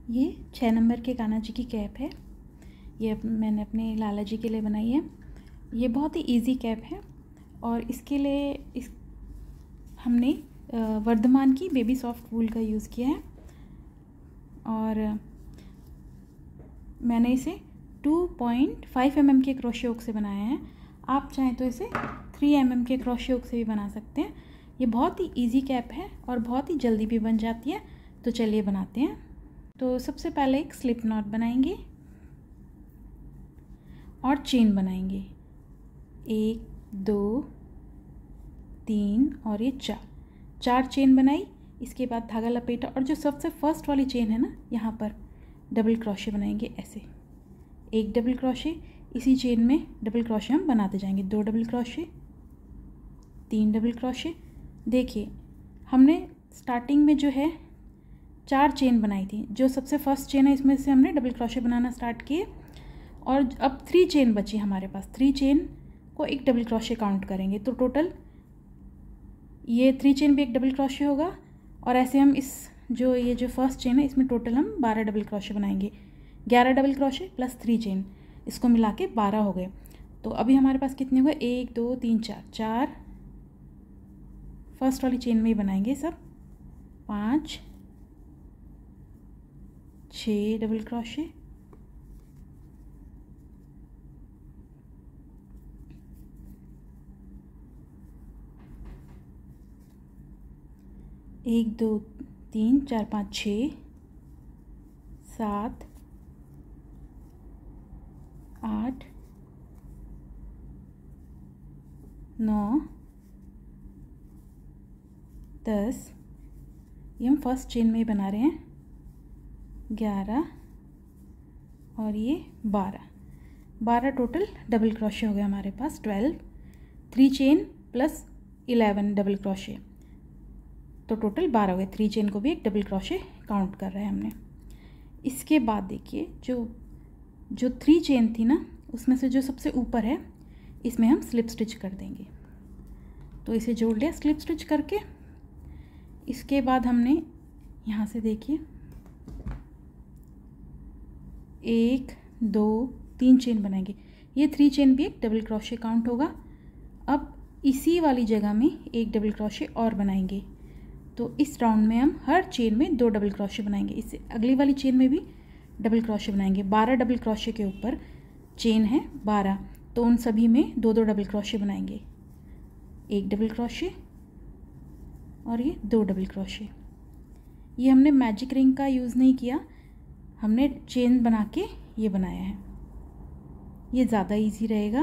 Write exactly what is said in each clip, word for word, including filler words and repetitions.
ये छः नंबर के कान्हा जी की कैप है। ये अप, मैंने अपने लाला जी के लिए बनाई है। ये बहुत ही इजी कैप है और इसके लिए इस हमने वर्धमान की बेबी सॉफ्ट वूल का यूज़ किया है और मैंने इसे two point five M M के क्रोशे हुक से बनाया है। आप चाहें तो इसे थ्री एम एम के क्रोशे हुक से भी बना सकते हैं। ये बहुत ही इजी कैप है और बहुत ही जल्दी भी बन जाती है। तो चलिए बनाते हैं। तो सबसे पहले एक स्लिप नॉट बनाएंगे और चेन बनाएंगे, एक दो तीन और ये चार चार चेन बनाई। इसके बाद धागा लपेटा और जो सबसे फर्स्ट वाली चेन है ना, यहाँ पर डबल क्रोशे बनाएंगे। ऐसे एक डबल क्रोशे, इसी चेन में डबल क्रोशे हम बनाते जाएंगे। दो डबल क्रोशे, तीन डबल क्रोशे। देखिए हमने स्टार्टिंग में जो है चार चेन बनाई थी। जो सबसे फर्स्ट चेन है इसमें से हमने डबल क्रोशे बनाना स्टार्ट किए और अब थ्री चेन बची हमारे पास। थ्री चेन को एक डबल क्रोशे काउंट करेंगे तो टोटल ये थ्री चेन भी एक डबल क्रोशे होगा और ऐसे हम इस जो ये जो फर्स्ट चेन है इसमें टोटल हम बारह डबल क्रोशे बनाएंगे। ग्यारह double crochet plus three chain, इसको मिला के बारह हो गए। तो अभी हमारे पास कितने हुए? एक दो तीन चार चार फर्स्ट वाली चेन में ही बनाएंगे सब। पाँच छः डबल क्रोशे, एक दो तीन चार पाँच छः सात आठ नौ दस, ये हम फर्स्ट चेन में ही बना रहे हैं। ग्यारह और ये बारह, बारह टोटल डबल क्रोशे हो गए हमारे पास। Twelve, three chain plus eleven double crochet, तो टोटल बारह हो गए। थ्री चेन को भी एक डबल क्रोशे काउंट कर रहे हैं हमने। इसके बाद देखिए जो जो थ्री चेन थी ना, उसमें से जो सबसे ऊपर है इसमें हम स्लिप स्टिच कर देंगे। तो इसे जोड़ लिया स्लिप स्टिच करके। इसके बाद हमने यहाँ से देखिए एक दो तीन चेन बनाएंगे। ये थ्री चेन भी एक डबल क्रोशे काउंट होगा। अब इसी वाली जगह में एक डबल क्रोशे और बनाएंगे। तो इस राउंड में हम हर चेन में दो डबल क्रोशे बनाएंगे। इससे अगली वाली चेन में भी डबल क्रोशे बनाएंगे। बारह डबल क्रोशे के ऊपर चेन है बारह, तो उन सभी में दो दो डबल क्रोशे बनाएंगे। एक डबल क्रोशे और ये दो डबल क्रोशे। ये हमने मैजिक रिंग का यूज़ नहीं किया, हमने चेन बना के ये बनाया है। ये ज़्यादा इजी रहेगा।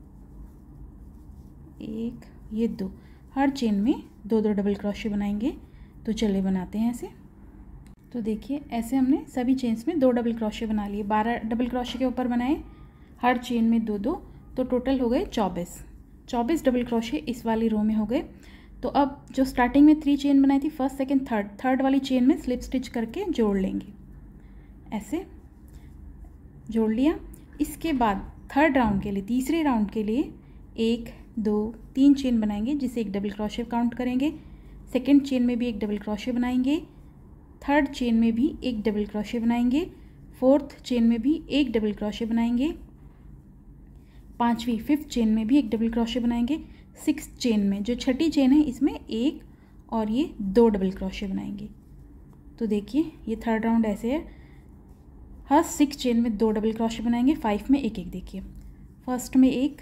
एक, ये दो, हर चेन में दो दो डबल क्रोशे बनाएंगे। तो चलिए बनाते हैं ऐसे। तो देखिए ऐसे हमने सभी चेन्स में दो डबल क्रोशे बना लिए। बारह डबल क्रोशे के ऊपर बनाए, हर चेन में दो दो, तो टोटल हो गए चौबीस। चौबीस डबल क्रोशे इस वाली रो में हो गए। तो अब जो स्टार्टिंग में थ्री चेन बनाई थी, फर्स्ट सेकंड थर्ड, थर्ड वाली चेन में स्लिप स्टिच करके जोड़ लेंगे। ऐसे जोड़ लिया। इसके बाद थर्ड राउंड के लिए, तीसरे राउंड के लिए एक दो तीन चेन बनाएंगे, जिसे एक डबल क्रोशे काउंट करेंगे। सेकंड चेन में भी एक डबल क्रोशे बनाएंगे। थर्ड चेन में भी एक डबल क्रोशे बनाएंगे। फोर्थ चेन में भी एक डबल क्रोशे बनाएंगे। पांचवी फिफ्थ चेन में भी एक डबल क्रोशे बनाएंगे। सिक्स चेन में, जो छठी चेन है, इसमें एक और ये दो डबल क्रोशे बनाएंगे। तो देखिए ये थर्ड राउंड ऐसे है। हर सिक्स चेन में दो डबल क्रोशे बनाएंगे। फाइव में एक एक, देखिए फर्स्ट में एक,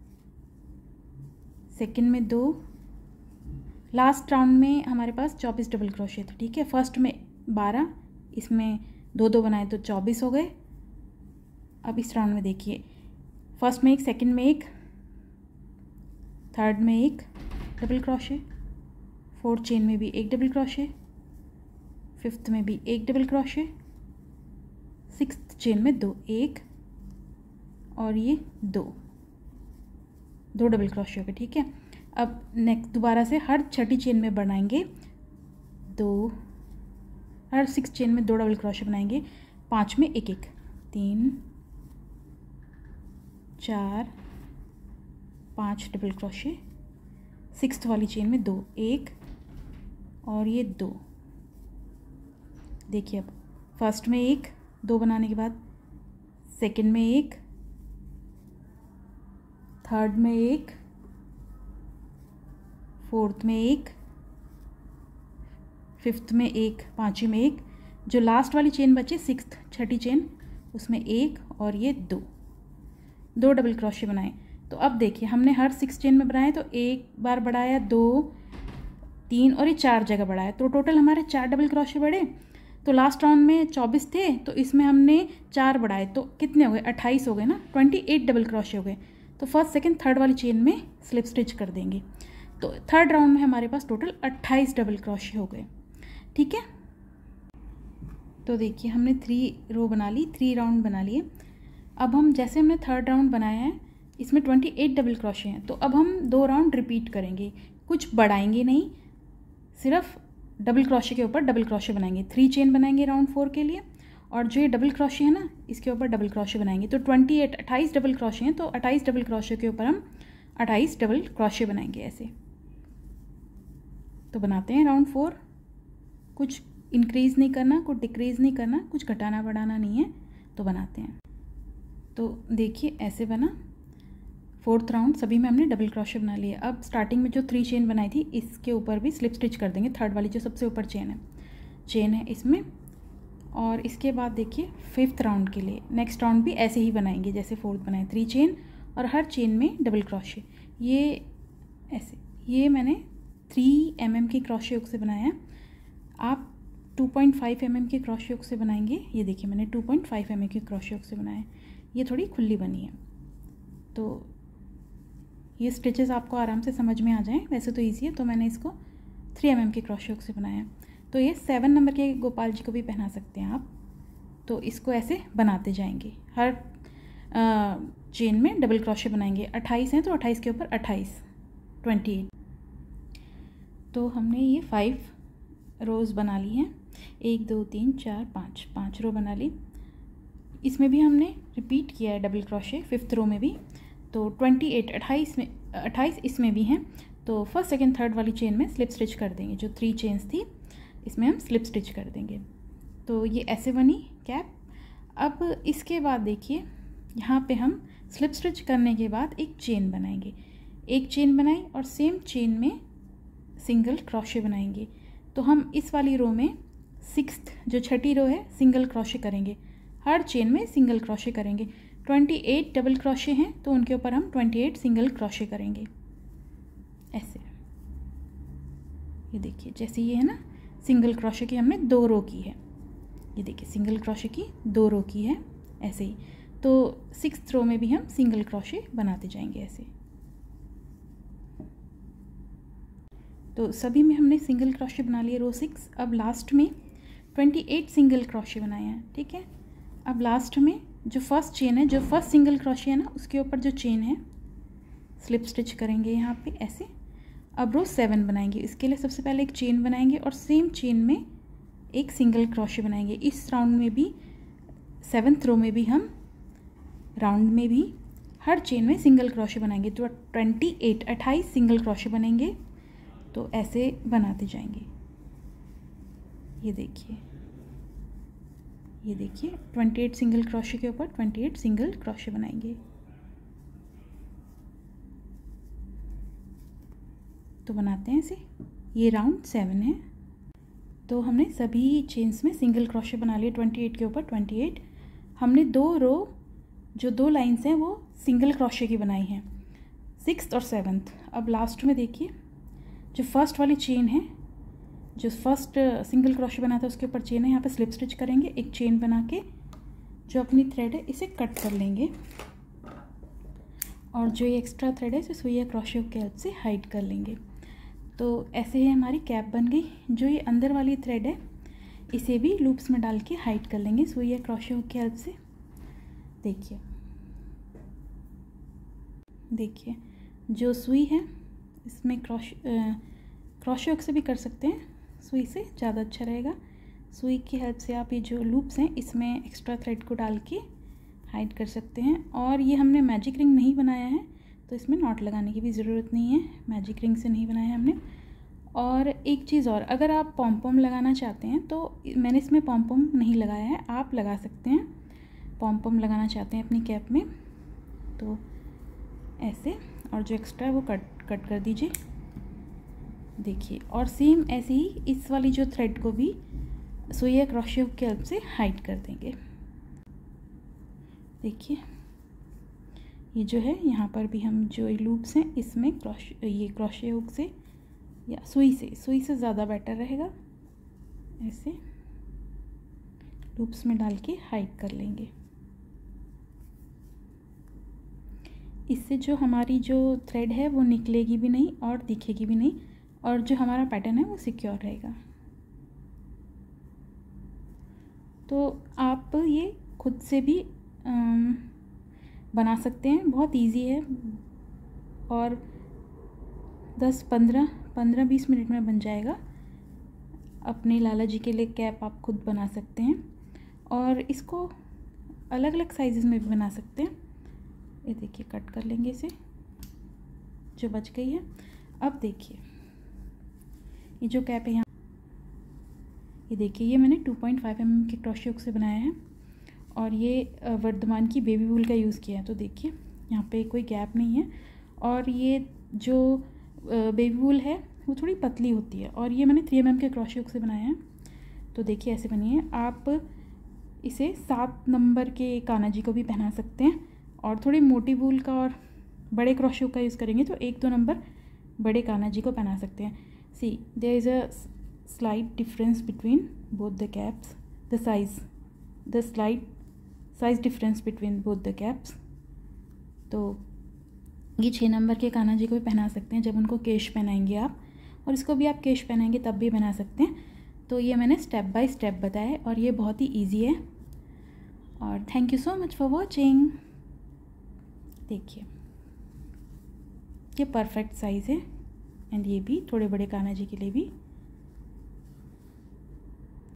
सेकंड में दो, लास्ट राउंड में हमारे पास चौबीस डबल क्रोशे थे। ठीक है, फर्स्ट में बारह, इसमें दो दो बनाए तो चौबीस हो गए। अब इस राउंड में देखिए फर्स्ट में एक, सेकंड में एक, थर्ड में एक डबल क्रोशे, फोर्थ चेन में भी एक डबल क्रोशे, फिफ्थ में भी एक डबल क्रोशे, सिक्स्थ चेन में दो, एक और ये दो दो डबल क्रोशे हो गए। ठीक है, अब नेक्स्ट दोबारा से हर छठी चेन में बनाएंगे दो, हर सिक्स चेन में दो डबल क्रोशे बनाएंगे। पाँच में एक एक, तीन चार पाँच डबल क्रोशे, सिक्स्थ वाली चेन में दो, एक और ये दो। देखिए अब फर्स्ट में एक, दो बनाने के बाद सेकंड में एक, थर्ड में एक, फोर्थ में एक, फिफ्थ में एक, पांचवी में एक, जो लास्ट वाली चेन बची सिक्स्थ छठी चेन उसमें एक और ये दो दो डबल क्रोशे बनाए। तो अब देखिए हमने हर सिक्स चेन में बनाए, तो एक बार बढ़ाया, दो, तीन और ये चार जगह बढ़ाया, तो टोटल हमारे चार डबल क्रोशे बढ़े। तो लास्ट राउंड में चौबीस थे, तो इसमें हमने चार बढ़ाए, तो कितने हो गए, अट्ठाईस हो गए ना, अट्ठाईस डबल क्रोशे हो गए। तो फर्स्ट सेकंड थर्ड वाली चेन में स्लिप स्टिच कर देंगे। तो थर्ड राउंड में हमारे पास टोटल अट्ठाईस डबल क्रोशे हो गए। ठीक है, तो देखिए हमने थ्री रो बना ली, थ्री राउंड बना लिए। अब हम जैसे हमने थर्ड राउंड बनाया है इसमें अट्ठाईस डबल क्रोशे हैं, तो अब हम दो राउंड रिपीट करेंगे, कुछ बढ़ाएंगे नहीं, सिर्फ डबल क्रोशे के ऊपर डबल क्रोशे बनाएंगे। थ्री चेन बनाएंगे राउंड फोर के लिए, और जो ये डबल क्रोशे है ना इसके ऊपर डबल क्रोशे बनाएंगे। तो अट्ठाईस अट्ठाईस डबल क्रोशे हैं, तो अट्ठाईस डबल क्रोशे के ऊपर हम अट्ठाईस डबल क्रोशे बनाएंगे ऐसे। तो बनाते हैं राउंड फोर, कुछ इंक्रीज़ नहीं करना, कुछ डिक्रीज़ नहीं करना, कुछ घटाना बढ़ाना नहीं है। तो बनाते हैं। तो देखिए ऐसे बना फोर्थ राउंड, सभी में हमने डबल क्रोशे बना लिए। अब स्टार्टिंग में जो थ्री चेन बनाई थी इसके ऊपर भी स्लिप स्टिच कर देंगे, थर्ड वाली जो सबसे ऊपर चेन है चेन है इसमें। और इसके बाद देखिए फिफ्थ राउंड के लिए नेक्स्ट राउंड भी ऐसे ही बनाएंगे जैसे फोर्थ बनाए, थ्री चेन और हर चेन में डबल क्रोशे। ये ऐसे, ये मैंने थ्री एम एम की क्रोशे हुक से बनाया है, आप two point five M M के क्रोशे हुक से बनाएंगे। ये देखिए मैंने two point five M M के क्रोशे हुक से बनाया है, ये थोड़ी खुली बनी है। तो ये स्टिचेस आपको आराम से समझ में आ जाएं, वैसे तो ईजी है, तो मैंने इसको थ्री एम एम के क्रोशे हुक से बनाया है। तो ये सेवन नंबर के गोपाल जी को भी पहना सकते हैं आप। तो इसको ऐसे बनाते जाएंगे, हर आ, चेन में डबल क्रोशे बनाएंगे। अट्ठाईस हैं तो अट्ठाईस के ऊपर अट्ठाईस, अट्ठाईस। तो हमने ये फाइव रोज़ बना ली हैं, एक दो तीन चार पाँच, पाँच रो बना ली। इसमें भी हमने रिपीट किया है डबल क्रोशे फिफ्थ रो में भी। तो अट्ठाईस अट्ठाईस में अट्ठाईस इसमें भी हैं। तो फर्स्ट सेकंड थर्ड वाली चेन में स्लिप स्टिच कर देंगे, जो थ्री चेन्स थी इसमें हम स्लिप स्टिच कर देंगे। तो ये ऐसे बनी कैप। अब इसके बाद देखिए यहाँ पे हम स्लिप स्टिच करने के बाद एक चेन बनाएंगे, एक चेन बनाई और सेम चेन में सिंगल क्रोशे बनाएंगे। तो हम इस वाली रो में सिक्स्थ जो छठी रो है सिंगल क्रोशे करेंगे, हर चेन में सिंगल क्रोशे करेंगे। अट्ठाईस डबल क्रोशे हैं तो उनके ऊपर हम अट्ठाईस सिंगल क्रोशे करेंगे ऐसे। ये देखिए जैसे ये है ना, सिंगल क्रोशे की हमने दो रो की है, ये देखिए सिंगल क्रोशे की दो रो की है ऐसे ही। तो सिक्स्थ रो में भी हम सिंगल क्रोशे बनाते जाएंगे ऐसे। तो सभी में हमने सिंगल क्रोशे बना लिए रो सिक्स। अब लास्ट में अट्ठाईस सिंगल क्रोशे बनाए हैं। ठीक है, अब लास्ट में जो फर्स्ट चेन है, जो फर्स्ट सिंगल क्रोशे है ना उसके ऊपर जो चेन है स्लिप स्टिच करेंगे यहाँ पे ऐसे। अब रो सेवन बनाएंगे, इसके लिए सबसे पहले एक चेन बनाएंगे और सेम चेन में एक सिंगल क्रोशे बनाएंगे। इस राउंड में भी सेवन्थ रो में भी हम राउंड में भी हर चेन में सिंगल क्रोशे बनाएंगे। तो अट्ठाईस अट्ठाईस सिंगल क्रोशे बनेंगे। तो ऐसे बनाते जाएंगे। ये देखिए, ये देखिए अट्ठाईस सिंगल क्रोशे के ऊपर अट्ठाईस सिंगल क्रोशे बनाएंगे। तो बनाते हैं ऐसे। ये राउंड सेवन है। तो हमने सभी चेन्स में सिंगल क्रोशे बना लिए अट्ठाईस के ऊपर अट्ठाईस। हमने दो रो, जो दो लाइंस हैं वो सिंगल क्रोशे की बनाई हैं, सिक्स्थ और सेवन्थ। अब लास्ट में देखिए जो फर्स्ट वाली चेन है, जो फर्स्ट सिंगल क्रोशे बना था उसके ऊपर चेन है, यहाँ पे स्लिप स्टिच करेंगे। एक चेन बना के जो अपनी थ्रेड है इसे कट कर लेंगे और जो ये एक्स्ट्रा थ्रेड है इसे सुई या क्रोशे हुक की हेल्प से हाइड कर लेंगे। तो ऐसे ही हमारी कैप बन गई। जो ये अंदर वाली थ्रेड है इसे भी लूप्स में डाल के हाइड कर लेंगे सुई या क्रोशे हुक की हेल्प से। देखिए देखिए जो सुई है इसमें क्रोश क्रोशे हुक से भी कर सकते हैं, सुई से ज़्यादा अच्छा रहेगा। सुई की हेल्प से आप ये जो लूप्स हैं इसमें एक्स्ट्रा थ्रेड को डाल के हाइड कर सकते हैं। और ये हमने मैजिक रिंग नहीं बनाया है तो इसमें नॉट लगाने की भी ज़रूरत नहीं है, मैजिक रिंग से नहीं बनाया है हमने। और एक चीज़ और, अगर आप पॉम पॉम लगाना चाहते हैं तो मैंने इसमें पॉम पॉम नहीं लगाया है, आप लगा सकते हैं। पॉम पॉम लगाना चाहते हैं अपनी कैप में तो ऐसे, और जो एक्स्ट्रा है वो कट कट कर दीजिए। देखिए, और सेम ऐसे ही इस वाली जो थ्रेड को भी सुई या क्रोशे हुक की हेल्प से हाइड कर देंगे। देखिए ये जो है, यहाँ पर भी हम जो लूप्स हैं इसमें क्रोशे ये क्रोशे हुक से या सुई से सुई से ज़्यादा बेटर रहेगा, ऐसे लूप्स में डाल के हाइड कर लेंगे। इससे जो हमारी जो थ्रेड है वो निकलेगी भी नहीं और दिखेगी भी नहीं, और जो हमारा पैटर्न है वो सिक्योर रहेगा। तो आप ये खुद से भी आम, बना सकते हैं, बहुत इजी है और दस पंद्रह पंद्रह बीस मिनट में बन जाएगा। अपने लाला जी के लिए कैप आप खुद बना सकते हैं और इसको अलग अलग साइज़ में भी बना सकते हैं। ये देखिए, कट कर लेंगे इसे जो बच गई है। अब देखिए ये जो कैप है यहाँ, ये देखिए ये मैंने two point five M M के क्रोशे हुक से बनाया है और ये वर्धमान की बेबी वूल का यूज़ किया है। तो देखिए यहाँ पे कोई गैप नहीं है और ये जो बेबी वूल है वो थोड़ी पतली होती है और ये मैंने थ्री एम एम के क्रोशे हुक से बनाया है। तो देखिए ऐसे बनी है। आप इसे सात नंबर के कान्हा जी को भी पहना सकते हैं और थोड़ी मोटी वूल का और बड़े क्रोशे हुक का यूज़ करेंगे तो एक दो नंबर बड़े कान्हा जी को पहना सकते हैं। See there is a slight difference between both the caps, the size the slight size difference between both the caps. तो ये छः नंबर के कान्हा जी को भी पहना सकते हैं जब उनको केश पहनाएंगे आप, और इसको भी आप केश पहनाएंगे तब भी बना सकते हैं। तो ये मैंने स्टेप बाय स्टेप बताया है और ये बहुत ही इजी है। और thank you so much for watching. देखिए ये परफेक्ट साइज़ है एंड ये भी थोड़े बड़े कान्हा जी के लिए भी